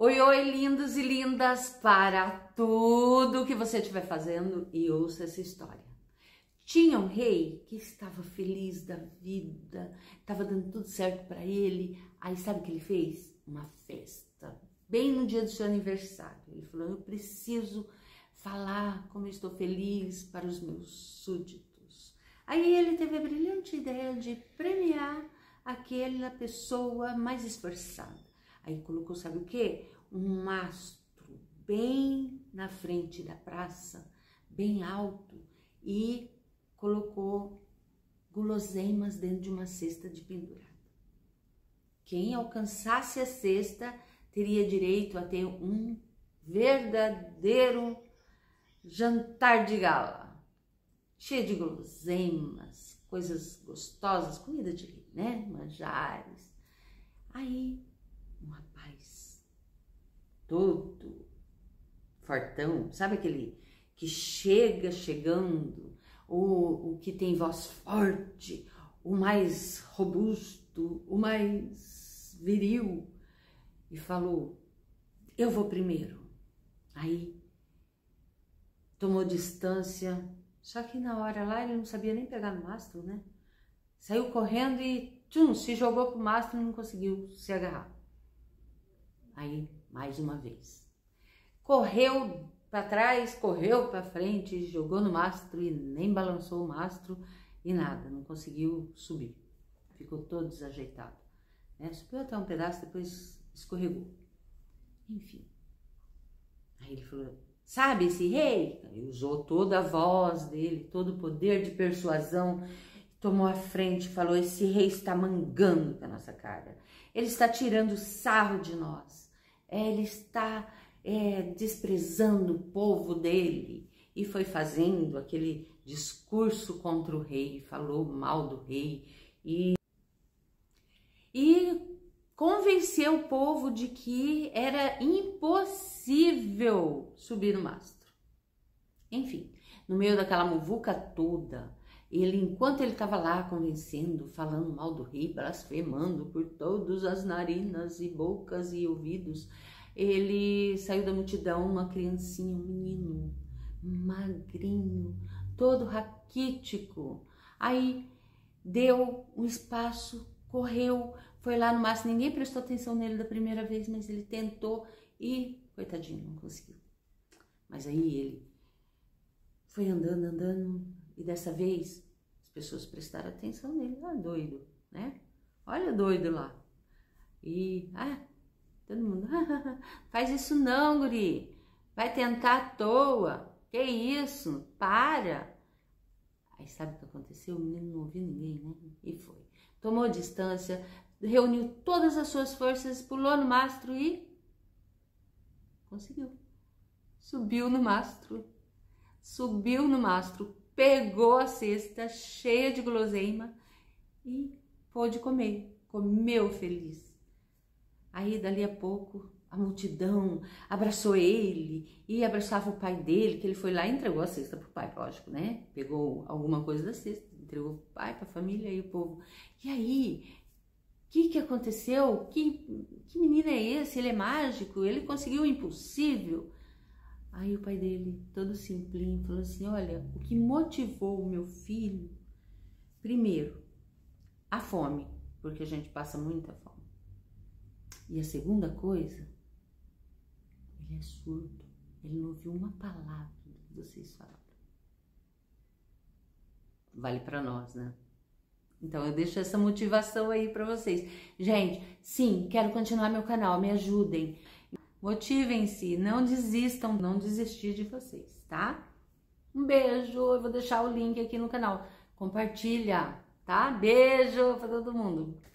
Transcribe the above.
Oi, oi, lindos e lindas, para tudo que você estiver fazendo e ouça essa história. Tinha um rei que estava feliz da vida, estava dando tudo certo para ele. Aí sabe o que ele fez? Uma festa, bem no dia do seu aniversário. Ele falou, eu preciso falar como eu estou feliz para os meus súditos. Aí ele teve a brilhante ideia de premiar aquela pessoa mais esforçada. Aí colocou, sabe o quê? Um mastro bem na frente da praça, bem alto, e colocou guloseimas dentro de uma cesta de pendurada. Quem alcançasse a cesta teria direito a ter um verdadeiro jantar de gala, cheio de guloseimas, coisas gostosas, comida de rei, né? Manjares. Aí um rapaz todo fortão, sabe aquele que chegando, o que tem voz forte, o mais robusto, o mais viril, e falou, eu vou primeiro. Aí tomou distância, só que na hora lá ele não sabia nem pegar no mastro, né? Saiu correndo e se jogou pro mastro e não conseguiu se agarrar. Aí, mais uma vez, correu para trás, correu para frente, jogou no mastro e nem balançou o mastro e nada, não conseguiu subir. Ficou todo desajeitado, né? Subiu até um pedaço, depois escorregou. Enfim. Aí ele falou, sabe esse rei? Ele usou toda a voz dele, todo o poder de persuasão, tomou a frente e falou, esse rei está mangando com a nossa cara. Ele está tirando sarro de nós. Ele está desprezando o povo dele. E foi fazendo aquele discurso contra o rei, falou mal do rei. E convenceu o povo de que era impossível subir no mastro. Enfim, no meio daquela muvuca toda, enquanto ele estava lá convencendo, falando mal do rei, blasfemando por todas as narinas e bocas e ouvidos, ele saiu da multidão, uma criancinha, um menino, magrinho, todo raquítico. Aí deu um espaço, correu, foi lá no mastro, ninguém prestou atenção nele da primeira vez, mas ele tentou e, coitadinho, não conseguiu. Mas aí ele foi andando, e dessa vez as pessoas prestaram atenção nele. Ah, doido, né? Olha o doido lá. E, todo mundo, faz isso não, guri. Vai tentar à toa. Que isso? Para. Aí sabe o que aconteceu? O menino não ouviu ninguém, né? E foi. Tomou distância, reuniu todas as suas forças, pulou no mastro e conseguiu. Subiu no mastro. Pegou a cesta cheia de guloseima e pôde comer. Comeu feliz. Aí, dali a pouco, a multidão abraçou ele e abraçava o pai dele, que ele foi lá e entregou a cesta pro pai, lógico, né? Pegou alguma coisa da cesta, entregou pro pai, pra família e o povo. E aí, o que aconteceu? Que menino é esse? Ele é mágico? Ele conseguiu o impossível? Aí o pai dele, todo simplinho, falou assim, olha, o que motivou o meu filho, primeiro, a fome, porque a gente passa muita fome. E a segunda coisa, ele é surdo, ele não ouviu uma palavra do que vocês falaram. Vale para nós, né? Então eu deixo essa motivação aí para vocês. Gente, sim, quero continuar meu canal, me ajudem. Motivem-se, não desistam, não desistir de vocês, tá? Um beijo, eu vou deixar o link aqui no canal. Compartilha, tá? Beijo para todo mundo.